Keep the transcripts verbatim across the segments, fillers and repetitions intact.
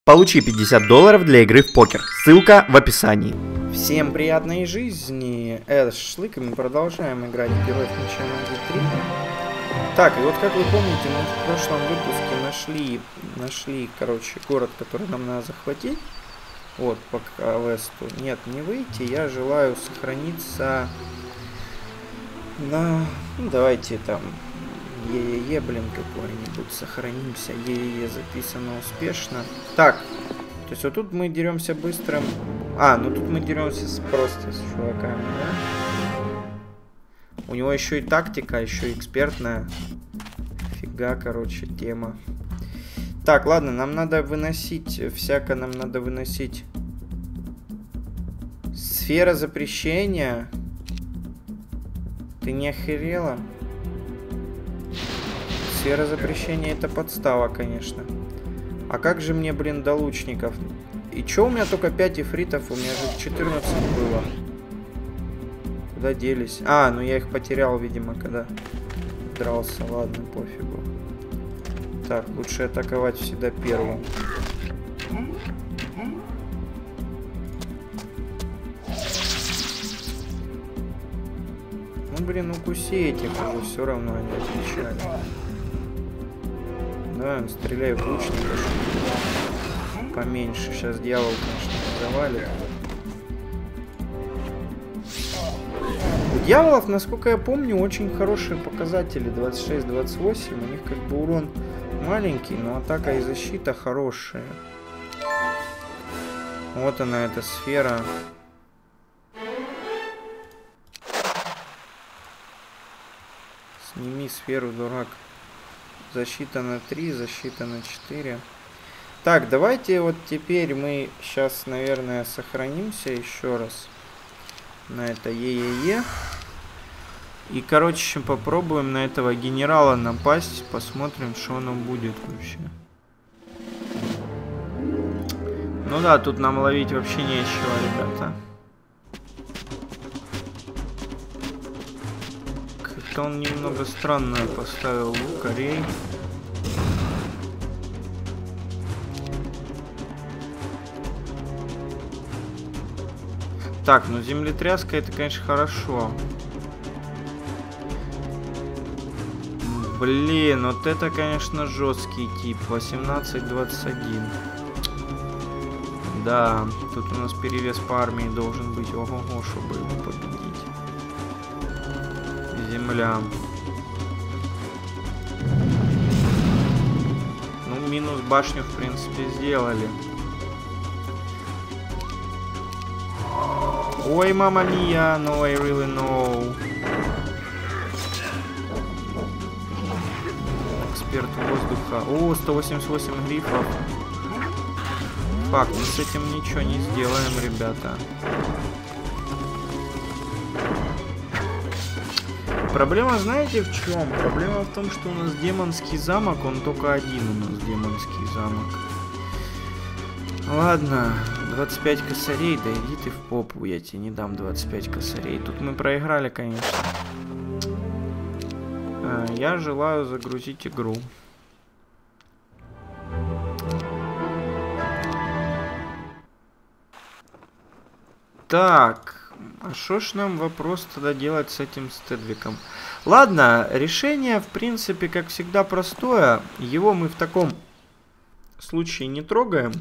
Получи пятьдесят долларов для игры в покер. Ссылка в описании. Всем приятной жизни. Это Шашлык, и мы продолжаем играть в Героев Меча Магии три. Так, и вот как вы помните, мы в прошлом выпуске нашли, нашли, короче, город, который нам надо захватить. Вот, по квесту. Нет, не выйти. Я желаю сохраниться на... Ну, давайте там... Е-е-е, блин, какой-нибудь. Сохранимся. Е-е-е записано успешно. Так. То есть вот тут мы деремся быстрым... А, ну тут мы деремся с, просто с чуваками, да? У него еще и тактика, еще и экспертная. Фига, короче, тема. Так, ладно, нам надо выносить... Всяко нам надо выносить... Сфера запрещения. Ты не охерела? Сфера запрещения — это подстава, конечно. А как же мне, блин, до лучников? И чё у меня только пять эфритов? У меня же четырнадцать было. Куда делись? А, ну я их потерял, видимо, когда дрался. Ладно, пофигу. Так, лучше атаковать всегда первым. Ну, блин, укуси этих уже, все равно они отвечали. Да, стреляй в лучника. Поменьше. Сейчас дьявол, конечно, завалит. У дьяволов, насколько я помню, очень хорошие показатели. двадцать шесть двадцать восемь. У них как бы урон маленький, но атака и защита хорошие. Вот она, эта сфера. Сними сферу, дурак. Защита на три, защита на четыре. Так, давайте вот теперь мы сейчас, наверное, сохранимся еще раз на это е-е-е. И, короче, попробуем на этого генерала напасть. Посмотрим, что оно будет вообще. Ну да, тут нам ловить вообще нечего, ребята. Как-то он немного странно поставил лукарей. Так, ну землетряска — это, конечно, хорошо. Блин, вот это, конечно, жесткий тип. восемнадцать двадцать один. Да, тут у нас перевес по армии должен быть. Ого-го, чтобы его победить. Земля. Ну, минус башню, в принципе, сделали. Ой, мама мия, no, I really know. Эксперт воздуха. О, сто восемьдесят восемь грифов. Факт, мы с этим ничего не сделаем, ребята. Проблема, знаете, в чем? Проблема в том, что у нас демонский замок, он только один у нас демонский замок. Ладно, двадцать пять косарей, да иди ты в попу, я тебе не дам двадцать пять косарей. Тут мы проиграли, конечно. Я желаю загрузить игру. Так, а что ж нам вопрос тогда делать с этим Стедвиком? Ладно, решение, в принципе, как всегда, простое. Его мы в таком случае не трогаем.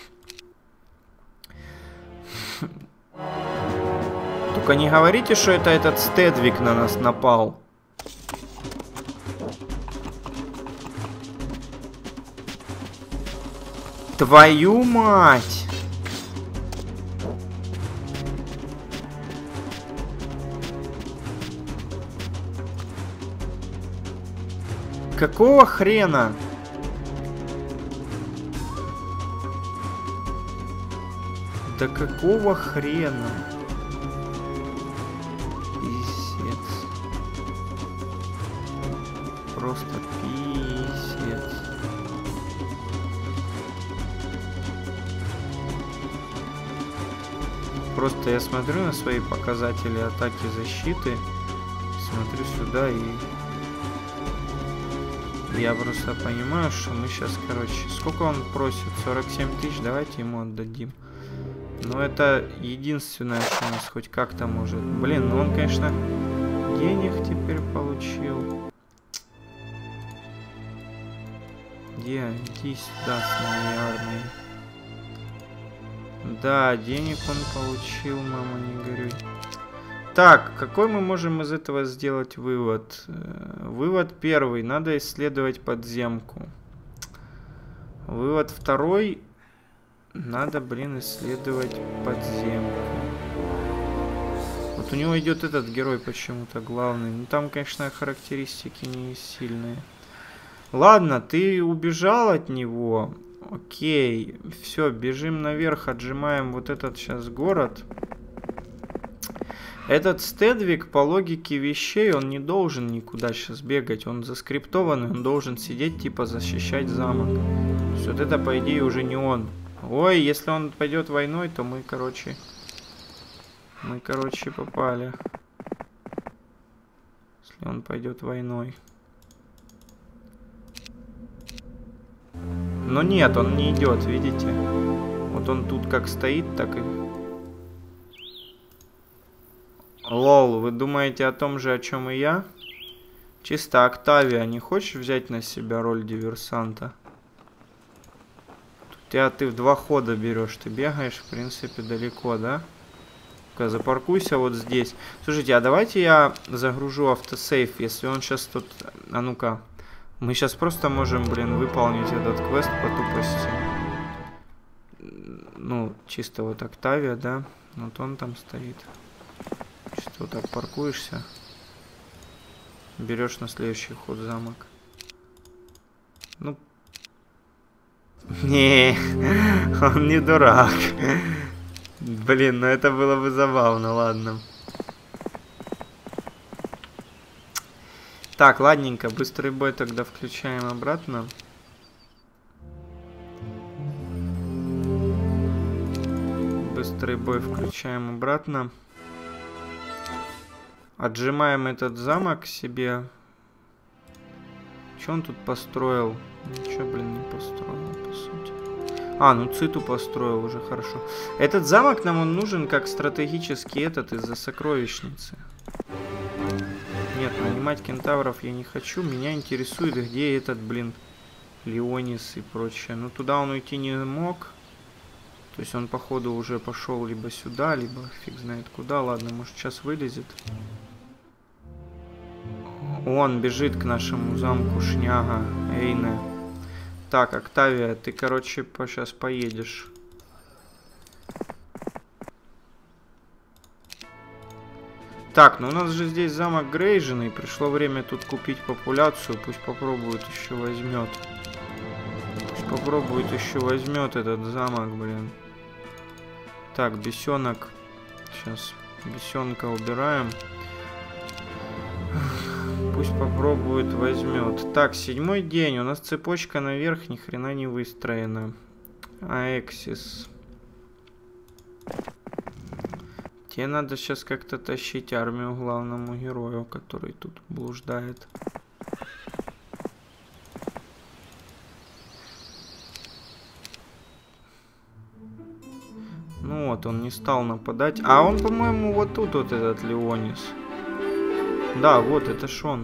Только не говорите, что это этот Стедвик на нас напал. Твою мать! Какого хрена? Да какого хрена? Писец. Просто писец. Просто я смотрю на свои показатели атаки, защиты, смотрю сюда и Я просто понимаю, что мы сейчас, короче... Сколько он просит? сорок семь тысяч? Давайте ему отдадим. Но это единственное, что у нас хоть как-то может... Блин, ну он, конечно, денег теперь получил. Где? Иди сюда с моей армией. Да, денег он получил, мама, не горюй. Так, какой мы можем из этого сделать вывод? Вывод первый. Надо исследовать подземку. Вывод второй. Надо, блин, исследовать подземку. Вот у него идет этот герой почему-то главный. Ну, там, конечно, характеристики не сильные. Ладно, ты убежал от него. Окей. Все, бежим наверх, отжимаем вот этот сейчас город. Этот Стедвик, по логике вещей, он не должен никуда сейчас бегать. Он заскриптованный, он должен сидеть, типа, защищать замок. То есть вот это, по идее, уже не он. Ой, если он пойдет войной, то мы, короче... Мы, короче, попали. Если он пойдет войной. Но нет, он не идет, видите? Вот он тут как стоит, так и... Лол, вы думаете о том же, о чем и я? Чисто, Октавия, не хочешь взять на себя роль диверсанта? Тебя ты в два хода берешь, ты бегаешь, в принципе, далеко, да? Ну-ка, запаркуйся вот здесь. Слушайте, а давайте я загружу автосейв, если он сейчас тут... А ну-ка, мы сейчас просто можем, блин, выполнить этот квест по тупости. Ну, чисто вот Октавия, да? Вот он там стоит. Чисто вот так паркуешься. Берешь на следующий ход замок. Ну... Не, он не дурак. Блин, ну это было бы забавно, ладно. Так, ладненько, быстрый бой тогда включаем обратно. Быстрый бой включаем обратно. Отжимаем этот замок себе. Что он тут построил? Ничего, блин, не построил, по сути. А, ну Циту построил, уже хорошо. Этот замок нам он нужен как стратегический этот из-за сокровищницы. Нет, нанимать кентавров я не хочу. Меня интересует, где этот, блин, Леонис и прочее. Ну, туда он уйти не мог. То есть он, походу, уже пошел либо сюда, либо фиг знает куда. Ладно, может, сейчас вылезет. Он бежит к нашему замку, шняга, Эйне. Так, Октавия, ты, короче, по сейчас поедешь. Так, ну у нас же здесь замок Грейжен, пришло время тут купить популяцию. Пусть попробует еще возьмет. Пусть попробует еще возьмет этот замок, блин. Так, бесенок. Сейчас бесенка убираем. Пусть попробует, возьмет. Так, седьмой день. У нас цепочка наверх ни хрена не выстроена. Аэксис. Тебе надо сейчас как-то тащить армию главному герою, который тут блуждает. Ну вот, он не стал нападать. А он, по-моему, вот тут вот этот Леонис. Да, вот, это ж он.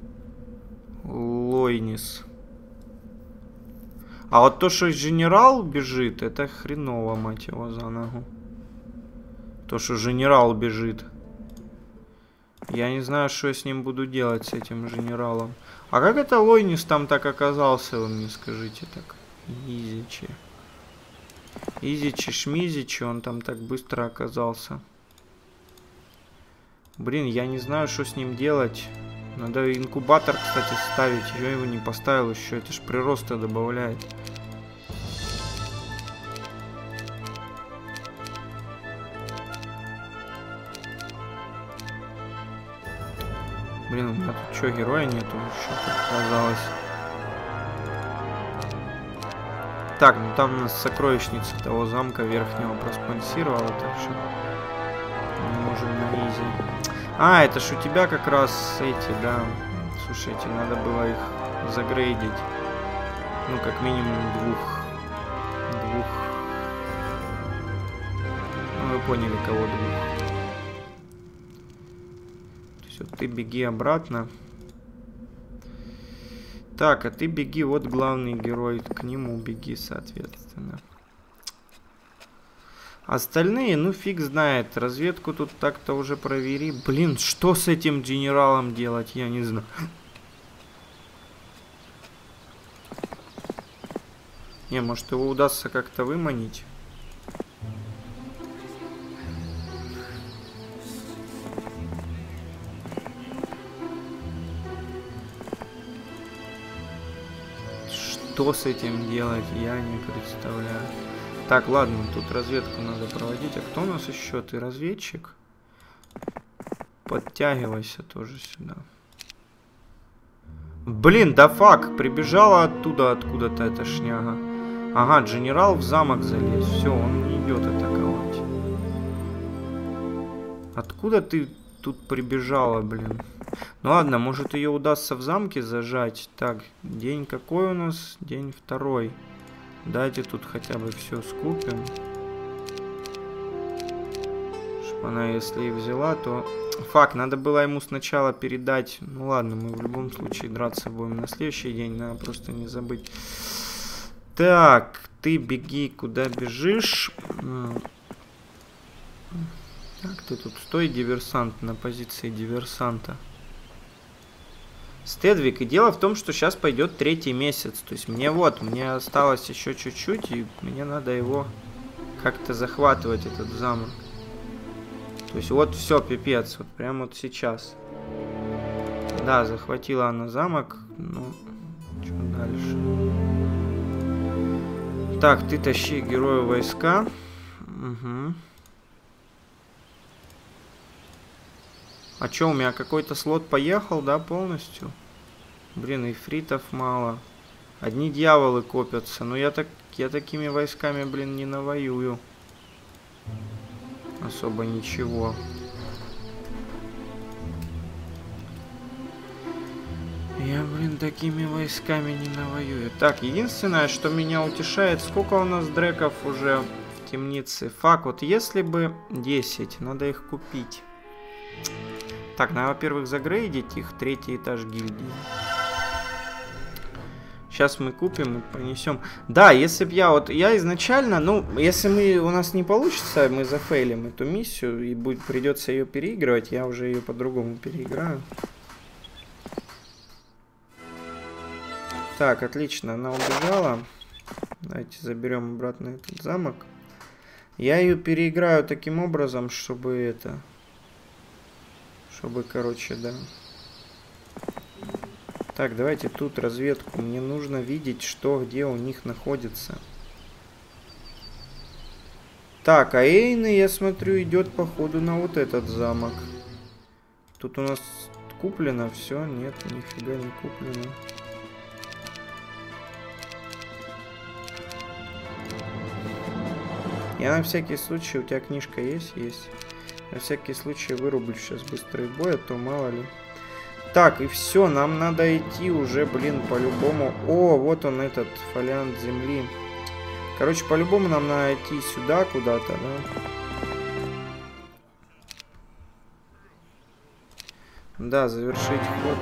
Лойнис. А вот то, что генерал бежит, это хреново, мать его за ногу. То, что генерал бежит. Я не знаю, что я с ним буду делать, с этим генералом. А как это Лойнис там так оказался, вы мне скажите так? Изичи. Изичи, шмизичи, он там так быстро оказался. Блин, я не знаю, что с ним делать. Надо инкубатор, кстати, ставить. Я его не поставил еще. Это ж прироста добавляет. Блин, у меня тут что, героя нету еще, как оказалось. Так, ну там у нас сокровищница того замка верхнего проспонсировала, так что мы можем на изи. А, это ж у тебя как раз эти, да. Слушайте, надо было их загрейдить. Ну, как минимум двух. Двух. Ну, вы поняли, кого двух. То есть, вот ты беги обратно. Так, а ты беги, вот главный герой, к нему беги, соответственно. Остальные, ну фиг знает, разведку тут так-то уже провери. Блин, что с этим генералом делать, я не знаю. Не, может его удастся как-то выманить. Что с этим делать, я не представляю. Так, ладно, тут разведку надо проводить. А кто у нас еще? Ты разведчик? Подтягивайся тоже сюда. Блин, да фак, прибежала оттуда откуда-то эта шняга. Ага, генерал в замок залез. Все, он не идет атаковать. Откуда ты тут прибежала, блин? Ну ладно, может ее удастся в замке зажать. Так, день какой у нас? День второй. Дайте тут хотя бы все скупим. Чтоб она, если и взяла, то... Фак, надо было ему сначала передать. Ну ладно, мы в любом случае драться будем на следующий день. Надо просто не забыть. Так, ты беги, куда бежишь. Так, ты тут стой, диверсант, на позиции диверсанта. Стедвик, и дело в том, что сейчас пойдет третий месяц. То есть мне вот, мне осталось еще чуть-чуть, и мне надо его как-то захватывать, этот замок. То есть вот все, пипец, вот прямо вот сейчас. Да, захватила она замок, ну, что дальше? Так, ты тащи героя войска. Угу. А чё, у меня какой-то слот поехал, да, полностью? Блин, ифритов мало. Одни дьяволы копятся. Но я, так, я такими войсками, блин, не навоюю. Особо ничего. Я, блин, такими войсками не навоюю. Так, единственное, что меня утешает, сколько у нас дреков уже в темнице. Фак, вот если бы десять, надо их купить. Так, надо, во-первых, загрейдить их, третий этаж гильдии. Сейчас мы купим и понесем. Да, если б я вот, я изначально, ну, если мы, у нас не получится, мы зафейлим эту миссию и будет, придется ее переигрывать, я уже ее по-другому переиграю. Так, отлично, она убежала. Давайте заберем обратно этот замок. Я ее переиграю таким образом, чтобы это... Чтобы, короче, да. Так, давайте тут разведку. Мне нужно видеть, что где у них находится. Так, а Эйна, я смотрю, идет походу на вот этот замок. Тут у нас куплено все. Нет, нифига не куплено. Я на всякий случай, у тебя книжка есть? Есть. На всякий случай вырублю сейчас быстрый бой, а то мало ли. Так, и все, нам надо идти уже, блин, по-любому. О, вот он, этот фолиант земли. Короче, по-любому нам надо идти сюда куда-то, да? Да, завершить ход.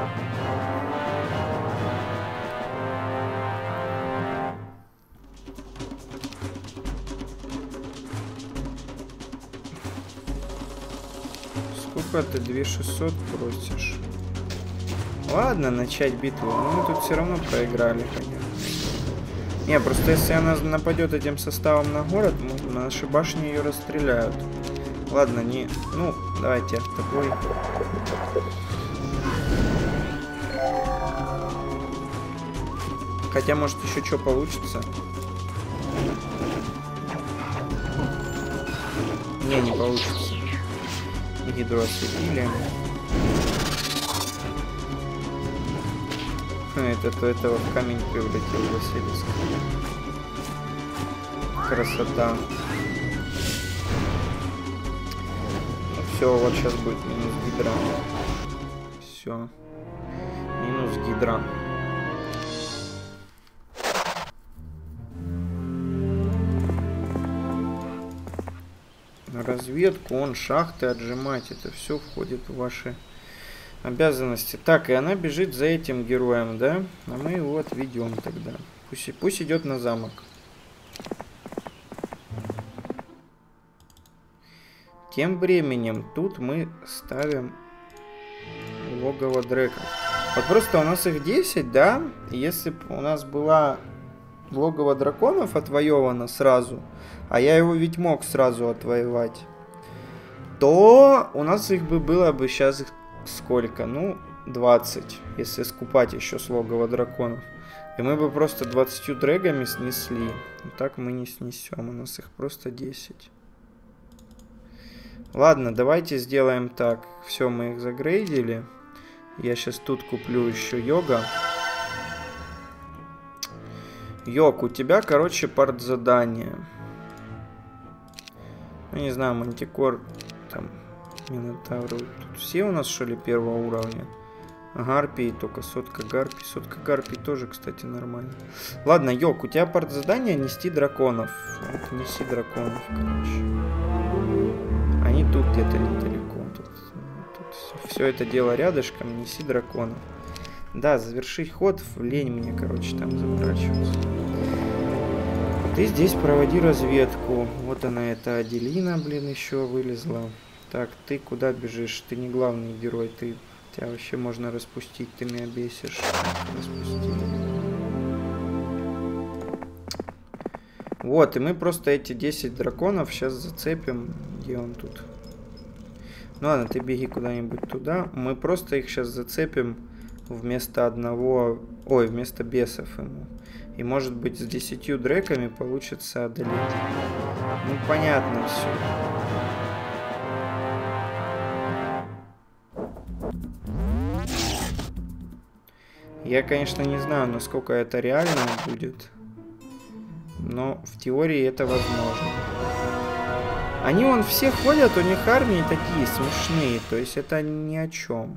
Сколько ты? две тысячи шестьсот просишь? Ладно, начать битву. Но мы тут все равно проиграли, понятно. Не, просто если она нападет этим составом на город, наши башни ее расстреляют. Ладно, не... Ну, давайте автобой. Хотя, может, еще что получится. Не, не получится. Гидру осветили. Этот этого в камень превратил Василиск. Красота. Ну, все, вот сейчас будет минус гидра. Все. Минус гидра. разведку, он шахты отжимать. Это все входит в ваши обязанности. Так, и она бежит за этим героем, да? А мы его отведем тогда. Пусть, пусть идет на замок. Тем временем тут мы ставим логово дреков. Вот просто у нас их десять, да? Если бы у нас была логово драконов отвоевано сразу, а я его ведь мог сразу отвоевать, то у нас их бы было бы сейчас сколько? Ну, двадцать, если скупать еще с логова драконов. И мы бы просто двадцатью дрэгами снесли. Но так мы не снесем, у нас их просто десять. Ладно, давайте сделаем так. Все, мы их загрейдили. Я сейчас тут куплю еще йога. Йог, у тебя, короче, партзадание. Ну, не знаю, мантикор, там, минотавры. Тут все у нас, что ли, первого уровня? Гарпии, только сотка гарпий. Сотка гарпий тоже, кстати, нормально. Ладно, Йог, у тебя партзадание нести драконов. Вот, неси драконов, короче. Они тут где-то недалеко. Тут, тут все, все это дело рядышком. Неси драконов. Да, завершить ход. Лень мне, короче, там заворачиваться. Ты здесь проводи разведку. Вот она, эта Аделина, блин, еще вылезла. Так, ты куда бежишь? Ты не главный герой. Ты, тебя вообще можно распустить. Ты меня бесишь. Распусти. Вот, и мы просто эти десять драконов сейчас зацепим. Где он тут? Ну ладно, ты беги куда-нибудь туда. Мы просто их сейчас зацепим вместо одного... Ой, вместо бесов ему. И может быть с десятью дреками получится одолеть. Ну понятно все. Я, конечно, не знаю, насколько это реально будет. Но в теории это возможно. Они вон все ходят, у них армии такие смешные. То есть это ни о чем.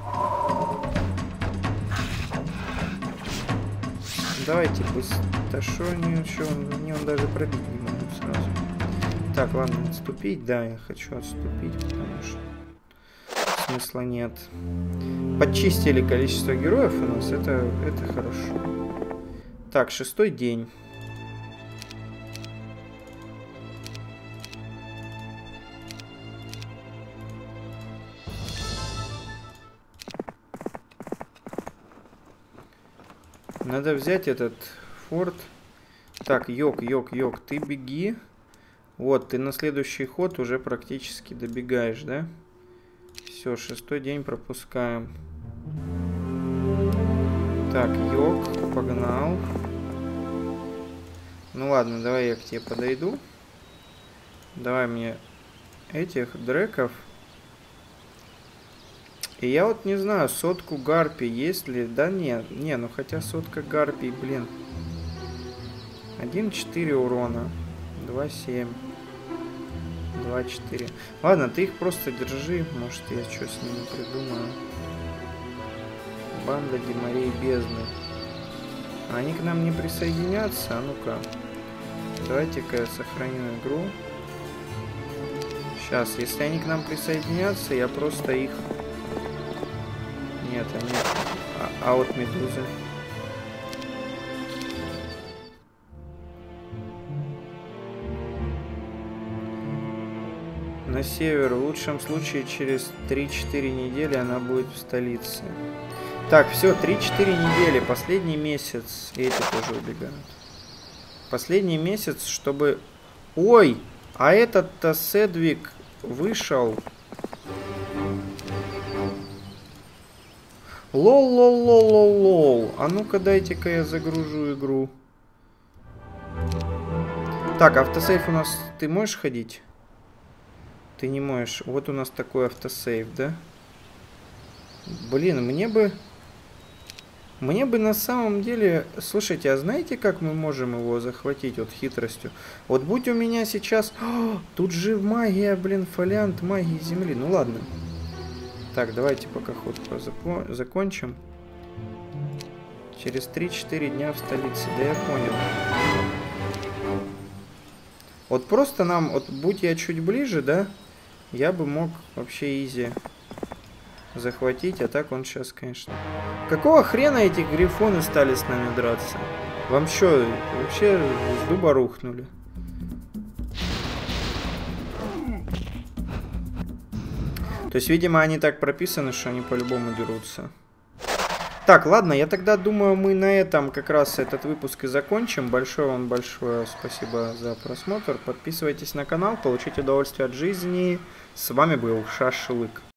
Давайте пусть... Да шо они, шо он, они он даже пробить не могут сразу. Так, ладно, отступить. Да, я хочу отступить, потому что смысла нет. Подчистили количество героев у нас, это, это хорошо. Так, шестой день. Надо взять этот форт. Так, Йог, Йог, Йог, ты беги. Вот, ты на следующий ход уже практически добегаешь, да? Все, шестой день пропускаем. Так, Йог, погнал. Ну ладно, давай я к тебе подойду. Давай мне этих дреков. И я вот не знаю, сотку гарпий есть ли? Да нет, не, ну хотя сотка гарпий, блин. один четыре урона. два семь. два четыре. Ладно, ты их просто держи. Может, я что с ними придумаю. Банда Димарей бездны. Они к нам не присоединятся? А ну-ка. Давайте-ка я сохраню игру. Сейчас, если они к нам присоединятся, я просто их... Нет, они... А, а вот медузы. На север. В лучшем случае через три-четыре недели она будет в столице. Так, все, три-четыре недели. Последний месяц. И эти тоже убегают. Последний месяц, чтобы... Ой! А этот-то Седвик вышел... Лол-лол-лол-лол-лол. А ну-ка дайте-ка я загружу игру. Так, автосейв у нас... Ты можешь ходить? Ты не можешь. Вот у нас такой автосейв, да? Блин, мне бы... Мне бы на самом деле... Слушайте, а знаете, как мы можем его захватить вот хитростью? Вот будь у меня сейчас... О, тут же магия, блин, фолиант магии земли. Ну ладно. Так, давайте пока ход закончим. Через три-четыре дня в столице. Да я понял. Вот просто нам, вот будь я чуть ближе, да, я бы мог вообще изи захватить, а так он сейчас, конечно. Какого хрена эти грифоны стали с нами драться? Вам что, вообще с дуба рухнули? То есть, видимо, они так прописаны, что они по-любому дерутся. Так, ладно, я тогда думаю, мы на этом как раз этот выпуск и закончим. Большое вам большое спасибо за просмотр. Подписывайтесь на канал, получите удовольствие от жизни. С вами был Шашлык.